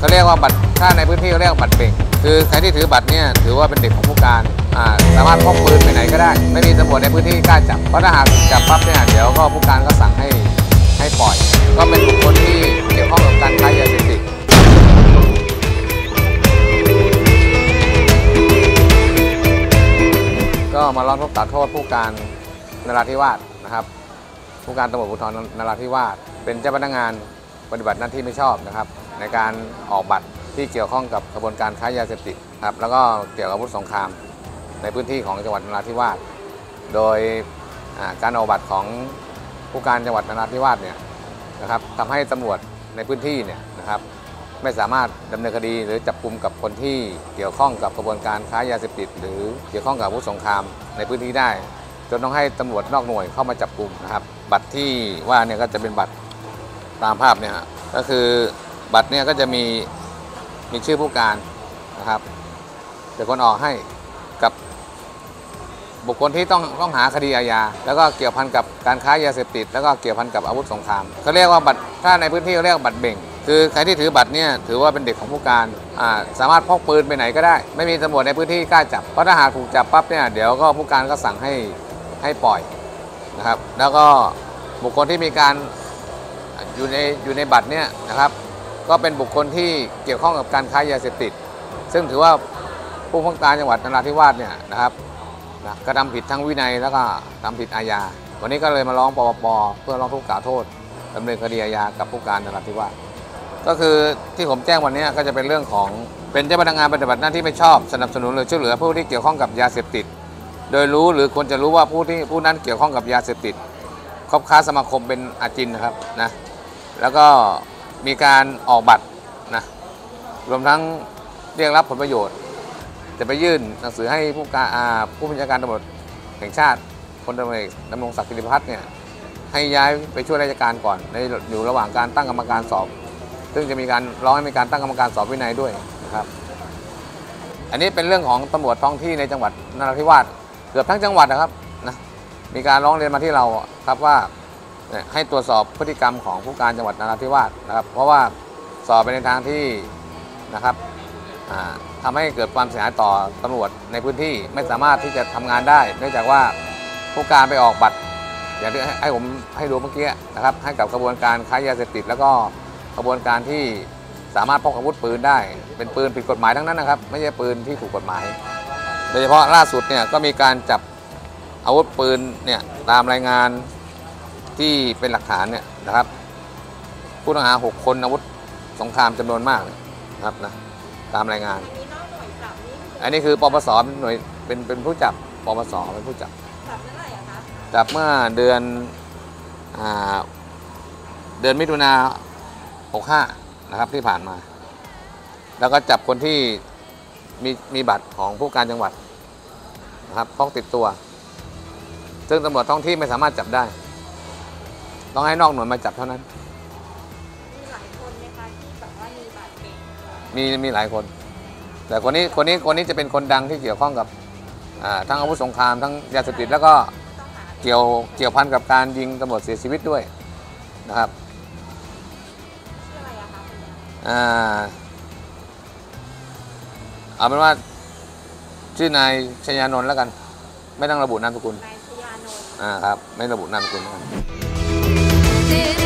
เขาเรียกว่าบัตรถ้าในพื้นที่เขาเรียกบัตรเบ่งคือใครที่ถือบัตรเนี่ยถือว่าเป็นเด็กของผู้การสามารถพกปืนไปไหนก็ได้ไม่มีตำรวจในพื้นที่กล้าจับเพราะถ้าหากจับปั๊บเนี่ยเดี๋ยวก็ผู้การก็สั่งให้ปล่อยก็เป็นบุคคลที่เกี่ยวข้องกับการค้ายาเสพติดก็มาร้องทุกข์กล่าวโทษผู้การนราธิวาสนะครับผู้การตำรวจภูธรนราธิวาสเป็นเจ้าพนักงานปฏิบัติหน้าที่ไม่ชอบนะครับในการออกบัตรที่เกี่ยวข้องกับกระบวนการค้ายาเสพติดครับแล้วก็เกี่ยวกับอาวุธสงครามในพื้นที่ของจังหวัดนราธิวาสโดยการออกบัตรของผู้การจังหวัดนราธิวาสเนี่ยนะครับทำให้ตำรวจในพื้นที่เนี่ยนะครับไม่สามารถดำเนินคดีหรือจับกุมกับคนที่เกี่ยวข้องกับกระบวนการค้ายาเสพติดหรือเกี่ยวข้องกับอาวุธสงครามในพื้นที่ได้จนต้องให้ตำรวจนอกหน่วยเข้ามาจับกุมนะครับบัตรที่ว่าเนี่ยก็จะเป็นบัตรตามภาพเนี่ยก็คือบัตรเนี่ยก็จะมีชื่อผู้การนะครับเป็นคนออกให้กับบุคคลที่ต้องหาคดีอาญาแล้วก็เกี่ยวพันกับการค้ายาเสพติดแล้วก็เกี่ยวพันกับอาวุธสงครามเขาเรียกว่าบัตรถ้าในพื้นที่เขาเรียกบัตรเบ่งคือใครที่ถือบัตรเนี่ยถือว่าเป็นเด็กของผู้การสามารถพกปืนไปไหนก็ได้ไม่มีตำรวจในพื้นที่กล้าจับเพราะถ้าหากถูกจับปั๊บเนี่ยเดี๋ยวก็ผู้การก็สั่งให้ปล่อยนะครับแล้วก็บุคคลที่มีการอยู่ในบัตรเนี่ยนะครับก็เป็นบุคคลที่เกี่ยวข้องกับการค้ายาเสพติดซึ่งถือว่าผู้บังคับการจังหวัดนราธิวาสเนี่ยนะครับกระทำผิดทั้งวินัยแล้วก็ทำผิดอาญาวันนี้ก็เลยมาร้องปปเพื่อร้องทุกข์กล่าวโทษดำเนินคดีอาญากับผู้การนราธิวาสก็คือที่ผมแจ้งวันนี้ก็จะเป็นเรื่องของเป็นเจ้าพนักงานปฏิบัติหน้าที่ไม่ชอบสนับสนุนหรือช่วยเหลือผู้ที่เกี่ยวข้องกับยาเสพติดโดยรู้หรือควรจะรู้ว่าผู้นั้นเกี่ยวข้องกับยาเสพติดคบค้าสมาคมเป็นอาจินนะครับนะแล้วก็มีการออกบัตรนะรวมทั้งเรียกรับผลประโยชน์จะไปยื่นหนังสือให้ผู้บัญชาการตำรวจแห่งชาติพลตำรวจเอกดำรงศักดิ์ กิติพัฒน์เนี่ยให้ย้ายไปช่วยราชการก่อนอยู่ระหว่างการตั้งกรรมการสอบซึ่งจะมีการร้องให้มีการตั้งกรรมการสอบวินัยด้วยนะครับอันนี้เป็นเรื่องของตำรวจท้องที่ในจังหวัดนราธิวาสเกือบทั้งจังหวัดนะครับนะมีการร้องเรียนมาที่เราครับว่าให้ตรวจสอบพฤติกรรมของผู้การจังหวัดนราธิวาสนะครับเพราะว่าสอบไปในทางที่นะครับทำให้เกิดความเสียหายต่อตำรวจในพื้นที่ไม่สามารถที่จะทำงานได้เนื่องจากว่าผู้การไปออกบัตรอย่างที่ให้ผมให้ดูเมื่อกี้นะครับให้กับกระบวนการค้ายาเสพติดแล้วก็กระบวนการที่สามารถพกอาวุธปืนได้เป็นปืนผิดกฎหมายทั้งนั้นนะครับไม่ใช่ปืนที่ถูกกฎหมายโดยเฉพาะล่าสุดเนี่ยก็มีการจับอาวุธปืนเนี่ยตามรายงานที่เป็นหลักฐานเนี่ยนะครับผู้ต้องหา6 คนอาวุธสงครามจำนวนมากนะครับนะตามรายงานอันนี้คือปปสเป็นหน่วยเป็นผู้จับปปสเป็นผู้จับจับเมื่อไหร่คะจับเมื่อเดือนมิถุนา65นะครับที่ผ่านมาแล้วก็จับคนที่มีบัตรของผู้การจังหวัดนะครับพกติดตัวซึ่งตำรวจท้องที่ไม่สามารถจับได้ต้องให้นอกหน่วยมาจับเท่านั้นมีหลายคนไหมคะที่แบบว่ามีบัตรเก่งมีหลายคนแต่คนนี้จะเป็นคนดังที่เกี่ยวข้องกับทั้งอาวุธสงครามทั้งยาเสพติดแล้วก็เกี่ยวพันกับการยิงตำรวจเสียชีวิตด้วยนะครับชื่ออะไรอะคะเอาเป็นว่าชื่อนายชยานนท์แล้วกันไม่ต้องระบุนามสกุลนายชยานนท์ครับไม่ระบุนามสกุลแล้วกัน